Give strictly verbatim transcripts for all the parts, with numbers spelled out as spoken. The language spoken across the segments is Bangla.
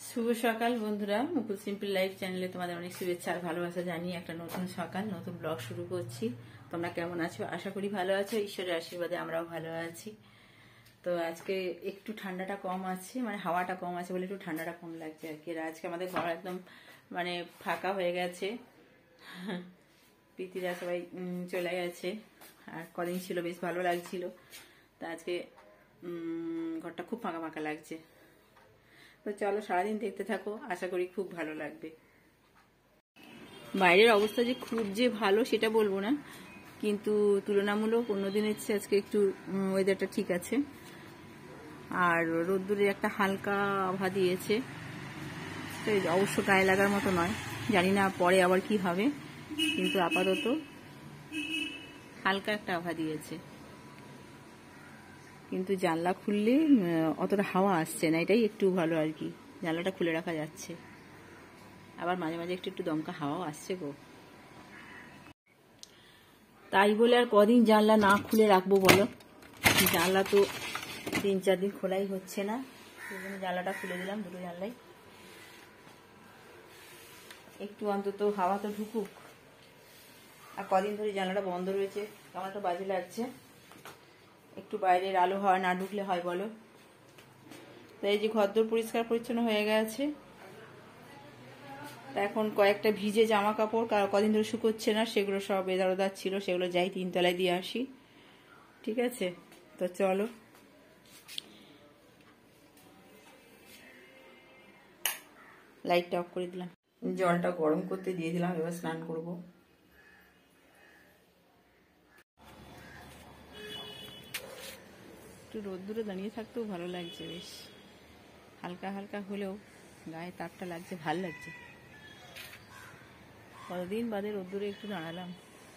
শুভ সকাল বন্ধুরা, মুকুল সিম্পল লাইফ চ্যানেলে তোমাদের অনেক শুভেচ্ছা আর ভালোবাসা জানিয়ে একটা নতুন সকাল নতুন ব্লগ শুরু করছি। তোমরা কেমন আছো? আশা করি ভালো আছো। ঈশ্বরের আশীর্বাদে আমরাও ভালো আছি। তো আজকে একটু ঠান্ডাটা কম আছে, মানে হাওয়াটা কম আছে বলে একটু ঠান্ডাটা কম লাগছে আর কি। আজকে আমাদের ঘর একদম মানে ফাঁকা হয়ে গেছে, পিতিরা সবাই চলে গেছে। আর কদিন ছিল বেশ ভালো লাগছিল, তা আজকে ঘরটা খুব ফাঁকা ফাঁকা লাগছে। তো চলো সারাদিন দেখতে থাকো, আশা করি খুব ভালো লাগবে। বাইরের অবস্থা যে খুব যে ভালো সেটা বলবো না, কিন্তু তুলনামূলক অন্যদিনের চেয়ে আজকে একটু ওয়েদারটা ঠিক আছে। আর রোদ্দুরের একটা হালকা আভা দিয়েছে, তো অবশ্য গায়ে লাগার মতো নয়, জানি না পরে আবার কি হবে, কিন্তু আপাতত হালকা একটা আভা দিয়েছে। কিন্তু জানলা খুললে অতটা হাওয়া আসছে না, এটাই একটু ভালো আর কি। জানলাটা খুলে রাখা যাচ্ছে, আবার মাঝে মাঝে একটু একটু দমকা হাওয়াও আসছে গো। তাই বলে আর কদিন জানলা না খুলে রাখবো বলো? জানলা তো তিন চার দিন খোলাই হচ্ছে না, সেই জন্য জানলাটা খুলে দিলাম, দুটো জানলাই একটু অন্তত হাওয়া তো ঢুকুক। আর কদিন ধরে জানলাটা বন্ধ রয়েছে, কেমন একটা বাজে লাগছে। একটু বাইরের আলো হাওয়া না ঢুকলে হয় বলো? তাই এই যে ঘরদোর পরিষ্কার পরিচ্ছন্ন হয়ে গেছে, তা এখন কয়েকটা ভিজে জামা কাপড় কদিন ধরে শুকোচ্ছে না, সেগুলো সব এদার ওদার ছিল, সেগুলো যাই তিনতলায় দিয়ে আসি। ঠিক আছে, তো চলো। লাইটটা অফ করে দিলাম, জলটা গরম করতে দিয়ে দিলাম, এবার স্নান করবো। একটু রোদ্দুরে দাঁড়িয়ে থাকতেও ভালো লাগছে, বেশ হালকা হালকা হলেও গায়ে তাপটা লাগছে, ভাল লাগছে। কতদিন বাদে রোদ্দুরে একটু দাঁড়ালাম।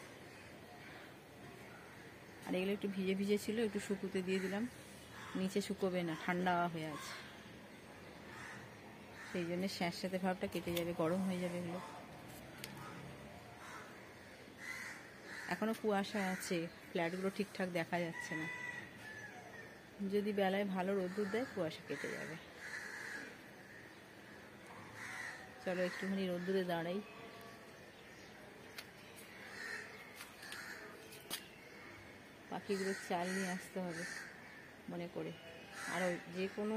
আর এগুলো একটু ভিজে ভিজে ছিল, একটু শুকুতে দিয়ে দিলাম, নিচে শুকোবে না, ঠান্ডা হয়ে আছে, সেই জন্য স্যাঁতস্যাঁতে ভাবটা কেটে যাবে, গরম হয়ে যাবে এগুলো। এখনো কুয়াশা আছে, ফ্ল্যাটগুলো ঠিকঠাক দেখা যাচ্ছে না। যদি বেলায় ভালো রোদ্দুর দেয় কুয়াশা কেটে যাবে। চলো একটুখানি রোদ্দুরে দাঁড়াই। পাখিগুলোর চাল নিয়ে আসতে হবে মনে করে। আর যে কোনো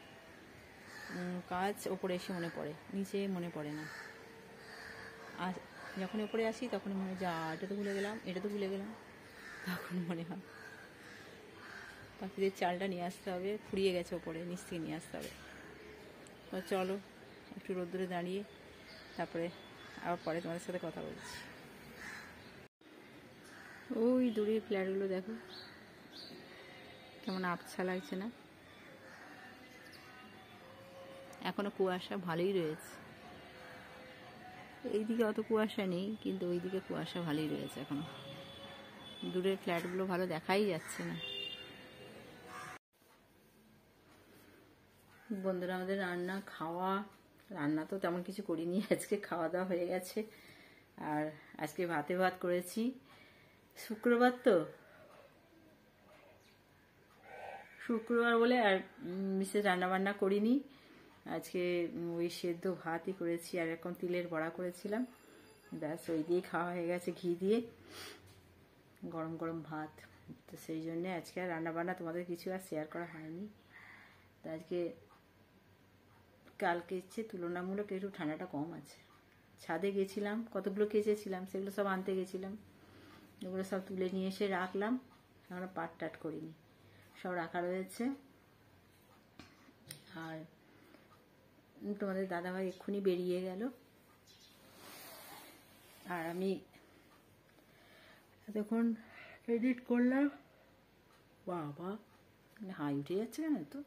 কাজ ওপরে এসে মনে পড়ে, নিচে মনে পড়ে না। আর যখন ওপরে আসি তখন মনে হয় যা এটা তো ভুলে গেলাম, এটা তো ভুলে গেলাম, তখন মনে হয় পাখিদের চালটা নিয়ে আসতে হবে, ফুরিয়ে গেছে ওপরে, নিচ থেকে নিয়ে আসতে হবে। তো চলো একটু রোদ্দুরে দাঁড়িয়ে তারপরে আবার পরে তোমাদের সাথে কথা বলছি। ওই দূরের ফ্ল্যাটগুলো দেখো কেমন আবছা লাগছে না? এখনো কুয়াশা ভালোই রয়েছে। এইদিকে অত কুয়াশা নেই, কিন্তু ওইদিকে কুয়াশা ভালোই রয়েছে এখনো। দূরের ফ্ল্যাটগুলো ভালো দেখাই যাচ্ছে না। বন্ধুরা, আমাদের রান্না খাওয়া, রান্না তো তেমন কিছু করিনি, আজকে খাওয়া দাওয়া হয়ে গেছে। আর আজকে ভাতে ভাত করেছি, শুক্রবার তো, শুক্রবার বলে আর বিশেষ রান্না বান্না করিনি। আজকে ওই সেদ্ধ ভাতই করেছি, আর এখন তিলের বড়া করেছিলাম, ব্যাস ওই দিয়ে খাওয়া হয়ে গেছে, ঘি দিয়ে গরম গরম ভাত। তো সেই জন্যে আজকে আর রান্না বান্না তোমাদের কিছু আর শেয়ার করা হয়নি। তো আজকে কালকে ইচ্ছে তুলনামূলক একটু ঠান্ডাটা কম আছে। ছাদে গেছিলাম, কতগুলো কেচেছিলাম, সেগুলো সব আনতে গেছিলাম, ওগুলো সব তুলে নিয়ে এসে রাখলাম, আমরা পাট টাট করিনি, সব রাখা রয়েছে। আর তোমাদের দাদাভাই এক্ষুনি বেরিয়ে গেল, আর আমি এতক্ষণ এডিট করলাম। বাবা হাই উঠে যাচ্ছে কেন তো?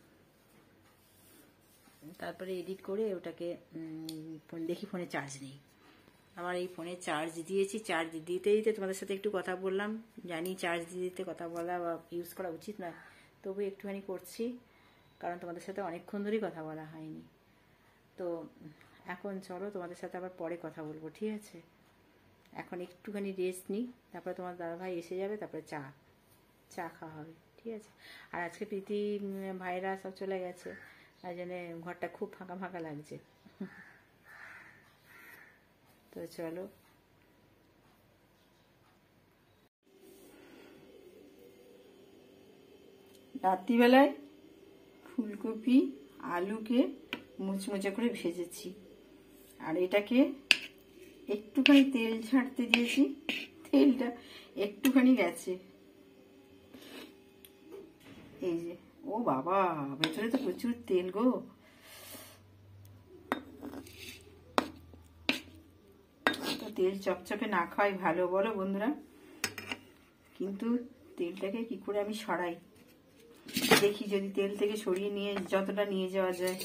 তারপরে এডিট করে ওটাকে দেখি ফোনে চার্জ নেই। আমার এই ফোনে চার্জ দিয়েছি, চার্জ দিতে দিতে তোমাদের সাথে একটু কথা বললাম। জানি চার্জ দিয়ে দিতে কথা বলা বা ইউজ করা উচিত নয়, তবু একটুখানি করছি, কারণ তোমাদের সাথে অনেকক্ষণ ধরেই কথা বলা হয়নি। তো এখন চলো তোমাদের সাথে আবার পরে কথা বলবো, ঠিক আছে? এখন একটুখানি রেস্ট নিই, তারপরে তোমার দাদাভাই এসে যাবে, তারপরে চা চা খাওয়া হবে, ঠিক আছে? আর আজকে প্রীতি ভাইরা সব চলে গেছে, আর জন্য ঘরটা খুব ফাঁকা ফাঁকা লাগছে। তো চলো রাত্রিবেলায় ফুলকপি আলুকে মুচমুচে করে ভেজেছি, আর এটাকে একটুখানি তেল ছাড়তে দিয়েছি, তেলটা একটুখানি গেছে। এই যে, ও বাবা, ভেতরে তো প্রচুর তেল গো। তো তেল চপচপে না খাওয়াই ভালো বলো বন্ধুরা, কিন্তু তেলটাকে কি করে আমি সরাই দেখি, যদি তেল থেকে সরিয়ে নিয়ে যতটা নিয়ে যাওয়া যায়।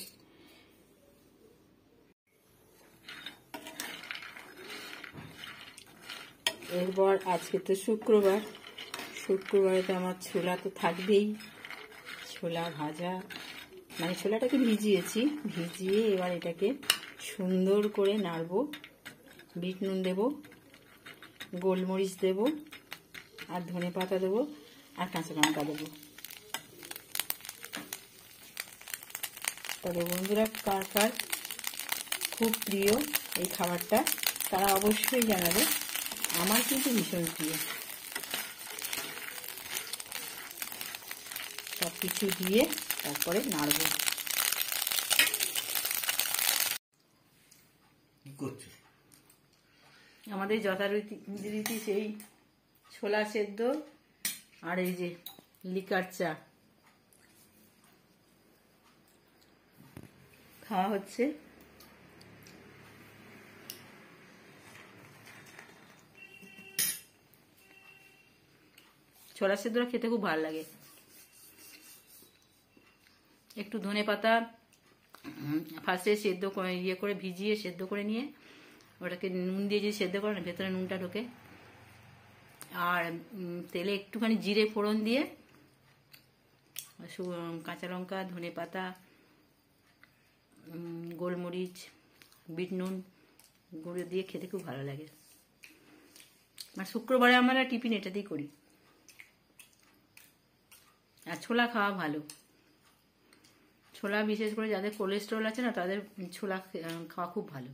এরপর আজকে তো শুক্রবার, শুক্রবারে তো আমার ছোলা তো থাকবেই, ছোলা ভাজা, মানে ছোলাটাকে ভিজিয়েছি, ভিজিয়ে এবার এটাকে সুন্দর করে নাড়বো। বিট নুন দেবো, গোলমরিচ দেবো, আর ধনে পাতা দেবো, আর কাঁচা লঙ্কা দেবো। তবে বন্ধুরা, কার কার খুব প্রিয় এই খাবারটা তারা অবশ্যই জানাবে, আমার কিন্তু ভীষণ প্রিয়। সব কিছু দিয়ে তারপরে নাড়বো। আমাদের যথারীতি রীতি সেই ছোলা সেদ্ধ আর এই যে লিকার চা খাওয়া হচ্ছে। ছোলা সেদ্ধটা খেতে খুব ভালো লাগে। একটু ধনে পাতা ফার্স্টে সেদ্ধ করে ইয়ে করে ভিজিয়ে সেদ্ধ করে নিয়ে ওটাকে নুন দিয়ে যদি সেদ্ধ করে না, ভেতরে নুনটা ঢোকে। আর তেলে একটুখানি জিরে ফোড়ন দিয়ে কাঁচা লঙ্কা, ধনে পাতা, গোলমরিচ, বিট নুন গুঁড়ো দিয়ে খেতে খুব ভালো লাগে। আর শুক্রবারে আমরা টিফিন এটা দিয়ে করি। আর ছোলা খাওয়া ভালো, ছোলা বিশেষ করে যাদের কোলেস্টেরল আছে না, তাদের ছোলা খাওয়া খুব ভালো,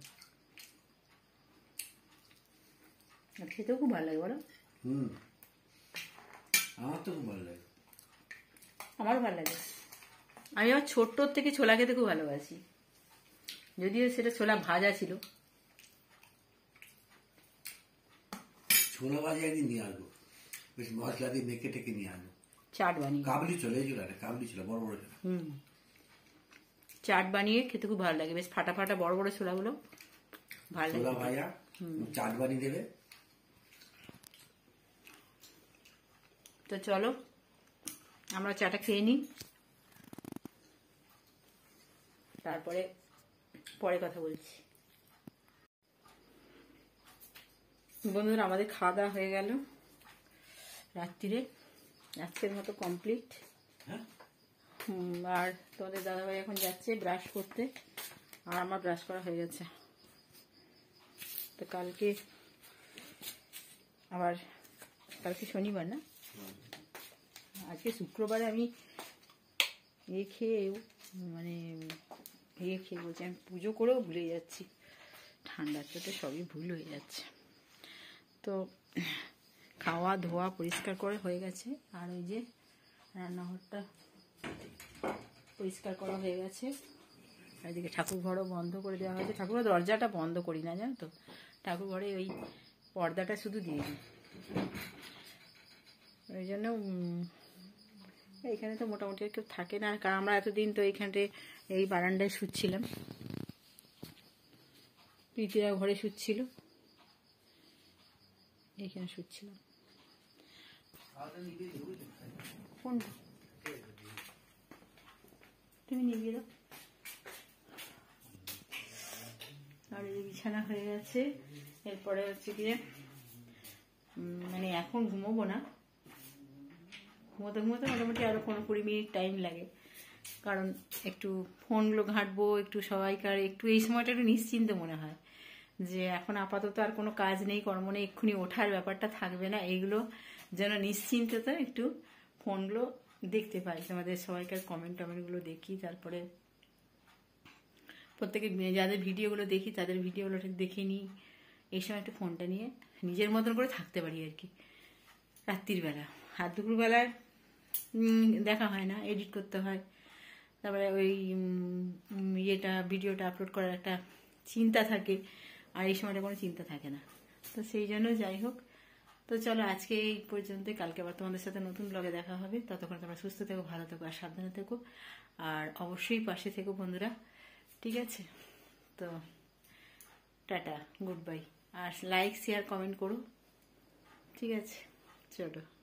আর খেতেও খুব ভালো লাগে বলো। হুম, আমার তো খুব ভালো লাগে। আমারও ভালো লাগে। আমি আমার ছোট্টোর থেকে ছোলা খেতে খুব ভালোবাসি, যদিও সেটা ছোলা ভাজা ছিল। ছোলা ভাজা একদিন নিয়ে আসবো, বেশ মশলা দিয়ে মেখে টেকে নিয়ে আসবো। চাট বানিয়ে কাবলি ছোলা, এই ছোলা কাবলি ছোলা, বড় বড় ছোলা। হুম, চাট বানিয়ে খেতে খুব ভালো লাগে, বেশ ফাটা ফাটা বড় বড় ছোলাগুলো ভালো লাগে। ছোলা ভাজা চাট বানিয়ে দেবে। তো চলো আমরা চাটা খেয়ে নিই, তারপরে পরে কথা বলছি। বন্ধুরা, আমাদের খাওয়া দাওয়া হয়ে গেল রাত্রিরে, আজকের মতো কমপ্লিট। আর তোমাদের দাদাভাই এখন যাচ্ছে ব্রাশ করতে, আর আমার ব্রাশ করা হয়ে গেছে। তো কালকে আবার, কালকে শনিবার না, আজকে শুক্রবারে আমি ইয়ে খেয়েও মানে ইয়ে খেয়ে বলছি, আমি পুজো করেও ভুলে যাচ্ছি, ঠান্ডার চোটে সবই ভুল হয়ে যাচ্ছে। তো খাওয়া ধোয়া পরিষ্কার করে হয়ে গেছে, আর ওই যে রান্নাঘরটা পরিষ্কার করা হয়ে গেছে। এদিকে ঠাকুর ঘরও বন্ধ করে দেওয়া হয়েছে। ঠাকুরের দরজাটা বন্ধ করি না, জানো তো, ঠাকুর ঘরে ওই পর্দাটা শুধু দিয়ে দিই। ওই জন্য এইখানে তো মোটামুটি কেউ থাকে না, কারণ আমরা এতদিন তো এইখানটায় এই বারান্দায় শুচ্ছিলাম, প্রীতিরা ঘরে শুচ্ছিল, এইখানে শুচ্ছিলাম। কোনটা তুমি নিয়ে দাও। আর এই বিছানা হয়ে গেছে। এরপরে হচ্ছে গিয়ে মানে এখন ঘুমোবো না, ঘুমোতে ঘুমোতে মোটামুটি আরো পনেরো কুড়ি মিনিট টাইম লাগে, কারণ একটু ফোনগুলো ঘাঁটবো, একটু সবাইকার একটু এই সময়টা একটু নিশ্চিন্ত মনে হয় যে এখন আপাতত আর কোনো কাজ নেই, কর্ম নেই, এক্ষুনি ওঠার ব্যাপারটা থাকবে না, এইগুলো যেন নিশ্চিন্ততা একটু ফোনগুলো দেখতে পাই, তোমাদের সবাইকার কমেন্ট টমেন্টগুলো দেখি, তারপরে প্রত্যেকে যাদের ভিডিওগুলো দেখি তাদের ভিডিওগুলো দেখে নিই, এই সময় একটু ফোনটা নিয়ে নিজের মতন করে থাকতে পারি আর কি রাত্রির বেলা। আর দুপুরবেলায় দেখা হয় না, এডিট করতে হয়, তারপরে ওই ইয়েটা ভিডিওটা আপলোড করার একটা চিন্তা থাকে, আর এই সময়টা কোনো চিন্তা থাকে না। তো সেই জন্য যাই হোক, তো চলো আজকে এই পর্যন্ত, কালকে আবার তোমাদের সাথে নতুন ব্লগে দেখা হবে। ততক্ষণ তোমরা সুস্থ থেকো, ভালো থেকো আর সাবধানে থেকো, আর অবশ্যই পাশে থেকো বন্ধুরা, ঠিক আছে? তো টাটা, গুড বাই, আর লাইক শেয়ার কমেন্ট করো, ঠিক আছে? চলো।